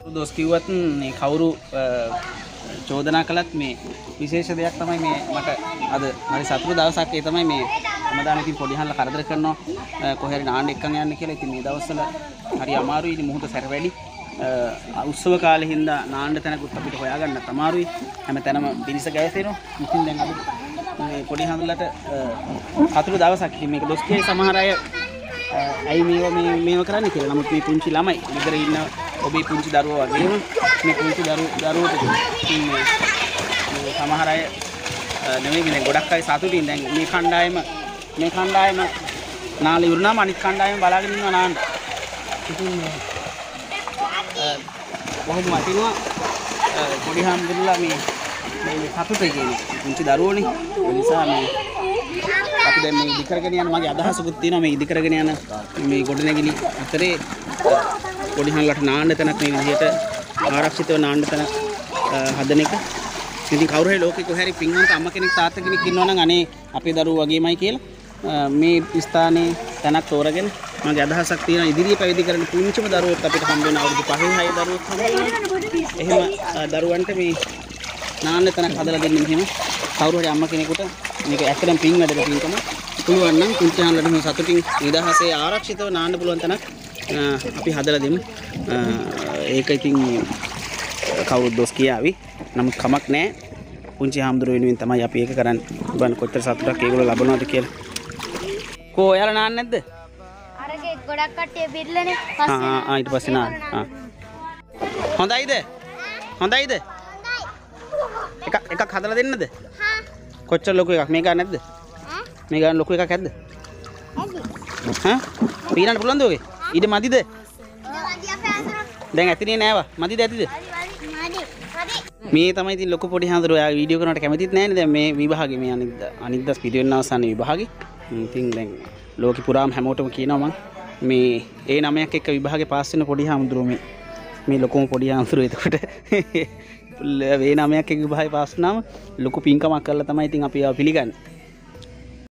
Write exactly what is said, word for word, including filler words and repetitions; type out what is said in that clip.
දොස් කිව්වත් මේ කවුරු චෝදනා කළත් මේ විශේෂ දෙයක් තමයි මේ මට අද හරි සතුටු දවසක් ඒ තමයි මේ හැමදාම ඉතින් පොඩි හන්ලා කරදර කරනවා කොහේ හරි නාන්න එක්කන් යන්න කියලා. ඉතින් මේ දවස්වල හරි අමාරුයි. ඉතින් මුහුද සැර වැඩි. උත්සව කාලේ හින්දා නාන්න තැනකුත් අපිට හොයාගන්නත් අමාරුයි. හැම තැනම පිරිස ගැවසෙනවා. ඉතින් දැන් අද මේ පොඩි හන්ලට සතුටු දවසක්. ඉතින් මේක දොස් කියයි සමහර අය ඇයි මේව මේ මේව කරන්නේ කියලා. නමුත් මේ පුංචි ළමයි ගෙදර ඉන්න ඔබේ පුංචි දරුවෝ වගේම මේ පුංචි දරුවෝ දරුවෝට ඉතින් මේ සමහර අය නෙමෙයි මේ ගොඩක් අය සතුටින් දැන් මේ කණ්ඩායම මේ කණ්ඩායම නාලේ ඉවරනම අනිත් කණ්ඩායම බලාගෙන ඉන්නවා නාන්න. ඉතින් බොහොම වටිනවා පොඩි හම්බුල්ලා මේ මේ සතුටේ කියන්නේ පුංචි දරුවෝනේ. ඒ නිසා මේ අපි දැන් මේ ඉදි කරගෙන යන මගේ අදහසකුත් තියෙනවා මේ ඉදි කරගෙන යන මේ ගොඩනැගිලි අතරේ පොඩි හන්ලට නාන්න තැනක් මේ විදිහට ආරක්ෂිතව නාන්න තැනක් හදන එක. ඉතින් කවුරු හරි ලෝකේ කොහේ හරි පින්වන්ත අම්ම කෙනෙක් තාත්තා කෙනෙක් ඉන්නවා නම් අනේ අපේ දරුවෝ වගේමයි කියලා මේ ස්ථානයේ තැනක් තෝරගෙන මගේ අදහසක් තියෙනවා ඉදිරියේ පැවිදි කරන පුංචිම දරුවෝත් අපිට හම්බ වෙන අවුරුදු පහේ හය දරුවෝත් හම්බ වෙනවා. එහෙම දරුවන්ට මේ නාන්න තැනක් හදලා දෙන්න මෙහෙම කවුරු හරි අම්ම කෙනෙකුට මේක ඇත්තටම පින් වැඩක පින්කම පුළුවන් නම් පුංචි හන්ලට මේ සතුටින් නිදහසේ ආරක්ෂිතව නාන්න පුළුවන් තැනක් අපි හදලා දෙමු. ඒක ඉතින් කවුරුත් දොස් කියාවි. නමුත් කමක් නැහැ. පුංචි හාමුදුරුවෝ වෙනුවෙන් තමයි අපි ඒක කරන්නේ. බලන්න කොච්චර සතුටක් ඒගොල්ලෝ ලබනවද කියලා. කෝ ඔයාලා නාන්නේ නැද්ද? අරගේ ගොඩක් කට්ටිය බිරලනේ. ආ ආ ආ ඊට පස්සේ නාන්න. ආ. හොඳයිද? හොඳයිද? එකක් එකක් හදලා දෙන්නද? හා. කොච්චර ලොකු එකක් මේ ගන්න නැද්ද? ඈ? මේ ගන්න ලොකු එකක් ඇද්ද? ඇයි? හා? පීනන්න පුළුවන්ද ඔගේ? ඊට මදිද? මදි අපේ අතර. දැන් ඇතිනේ නෑවා. මදිද ඇතිද? මදි මදි. මදි. මේ තමයි ඉතින් ලොකු පොඩි හාමුදුරුවෝ ආ වීඩියෝ කරනවට කැමතිත් නෑනේ. දැන් මේ විභාගේ මේ අනිද්ද අනිද්දස් පිළිවෙන්න අවසන් විභාගේ. ඉතින් දැන් ලෝකෙ පුරාම හැමෝටම කියනවා මං මේ ඒ නමයක් එක්ක විභාගේ පාස් වෙන පොඩි හාමුදුරුවෝ මේ මේ ලොකුම පොඩි හාමුදුරුවෝ එතකොට වේ නමයක් එක්ක විභාගේ පාස් වුණාම ලොකු පින්කමක් කරලා තමයි ඉතින් අපි ආව පිළිගන්නේ.